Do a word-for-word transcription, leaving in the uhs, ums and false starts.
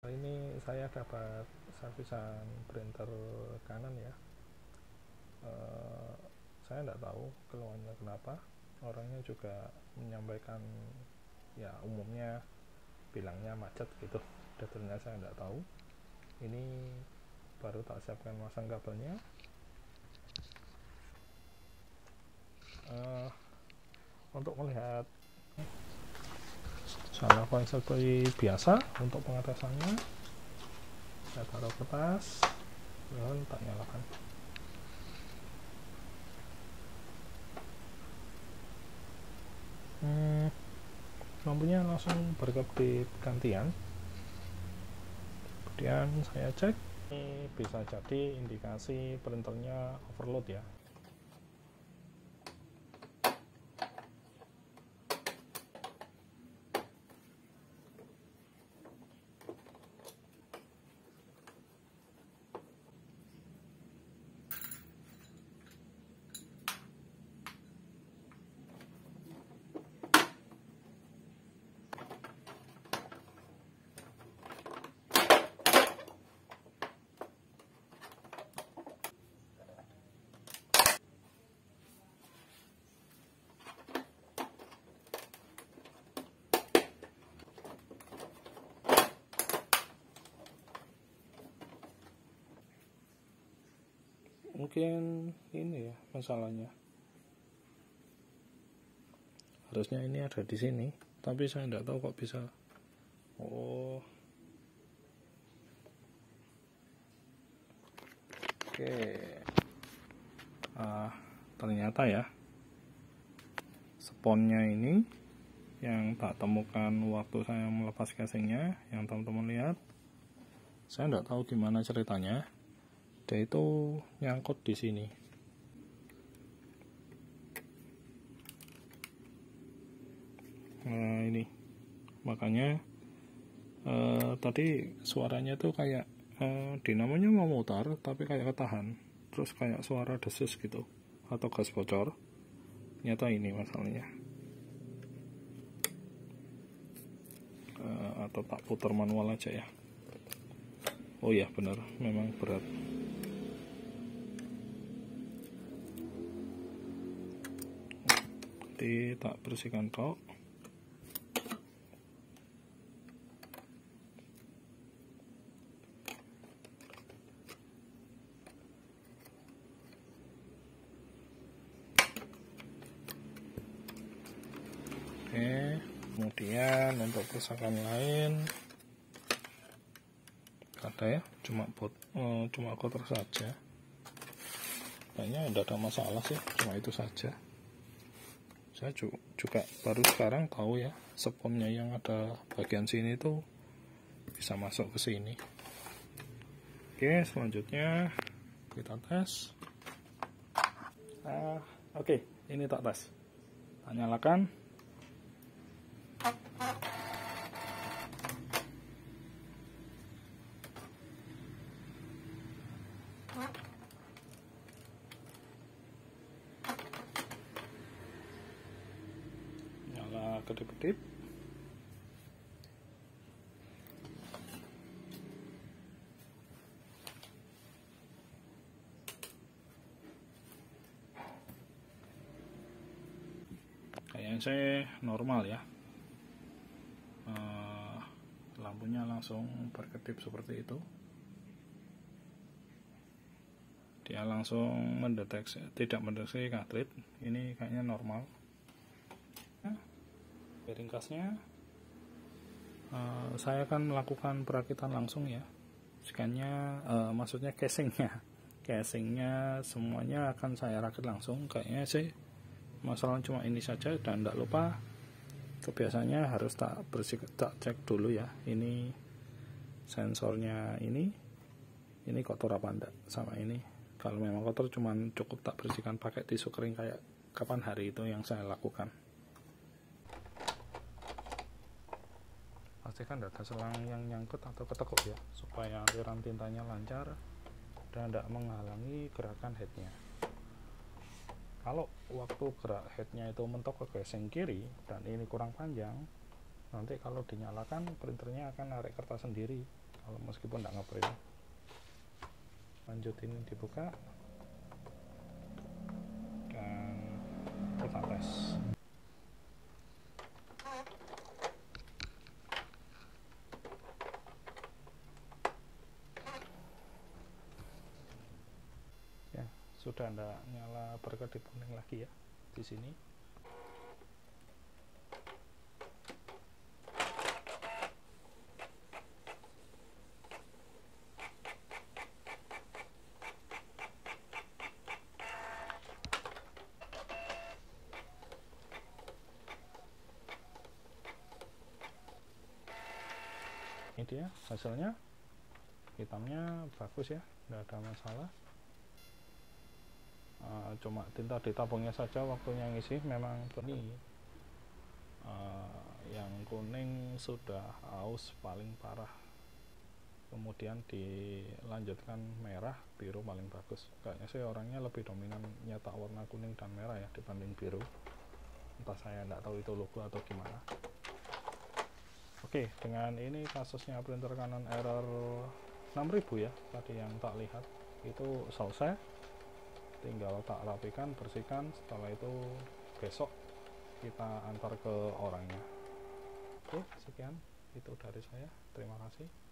Ini saya dapat servisan printer Canon ya. Uh, saya tidak tahu keluhannya kenapa. Orangnya juga menyampaikan ya umumnya bilangnya macet gitu. Detailnya saya tidak tahu. Ini baru tak siapkan masang kabelnya. Uh, untuk melihat saya lakukan seperti biasa untuk pengatasannya. Saya taruh ke tas dan tak nyalakan. Hmm, lampunya langsung berkedip gantian. Kemudian saya cek, ini bisa jadi indikasi printernya overload ya. Mungkin ini ya masalahnya. Harusnya ini ada di sini, tapi saya tidak tahu kok bisa. Oh, oke. Ah, ternyata ya, sponnya ini yang tak temukan waktu saya melepas casingnya, yang teman-teman lihat. Saya tidak tahu gimana ceritanya. Dia itu nyangkut di sini. Nah ini, makanya eh, tadi suaranya tuh kayak eh, dinamonya mau mutar, tapi kayak ketahan, terus kayak suara desis gitu, atau gas bocor. Nyata ini masalahnya. Eh, atau tak putar manual aja ya. Oh iya benar, memang berat. Nanti tak bersihkan tok. Oke, kemudian untuk kerusakan lain ada ya, cuma bot, oh, cuma kotor saja. Kayaknya tidak ada masalah sih, cuma itu saja. Saya juga baru sekarang tahu ya, sponnya yang ada bagian sini tuh bisa masuk ke sini. Oke, selanjutnya kita tes. Ah, oke, ini tak tes. Tak nyalakan. Nyala kedip-kedip. Kayaknya saya normal ya. Uh, lampunya langsung berkedip seperti itu. Dia langsung mendeteksi, tidak mendeteksi cartridge. Ini kayaknya normal. Nah, bearing kasnya uh, saya akan melakukan perakitan langsung ya. Scannya, uh, maksudnya casingnya, casingnya semuanya akan saya rakit langsung. Kayaknya sih masalah cuma ini saja, dan tidak lupa kebiasaannya harus tak bersih, tak cek dulu ya. Ini sensornya ini, ini kotor apa enggak sama ini. Kalau memang kotor, cuman cukup tak bersihkan pakai tisu kering kayak kapan hari itu yang saya lakukan. Pastikan tidak ada selang yang nyangkut atau ketekuk ya, supaya aliran tintanya lancar dan tidak menghalangi gerakan headnya. Kalau waktu gerak headnya itu mentok ke casing kiri dan ini kurang panjang, nanti kalau dinyalakan printernya akan narik kertas sendiri. kalau meskipun nggak ngeprint. Lanjut, ini dibuka dan kita tes. Ya, sudah tidak nyala berkedip kuning lagi ya di sini. Ini dia hasilnya, hitamnya bagus ya, tidak ada masalah. Uh, cuma tinta di tabungnya saja waktunya ngisi memang ini. Uh, yang kuning sudah aus paling parah, kemudian dilanjutkan merah, biru paling bagus. Kayaknya sih orangnya lebih dominan nyetak warna kuning dan merah ya dibanding biru, entah saya tidak tahu itu logo atau gimana. Oke, dengan ini kasusnya printer Canon error enam ribu ya tadi yang tak lihat itu selesai, tinggal tak rapikan, bersihkan. Setelah itu besok kita antar ke orangnya. Oke, sekian itu dari saya, terima kasih.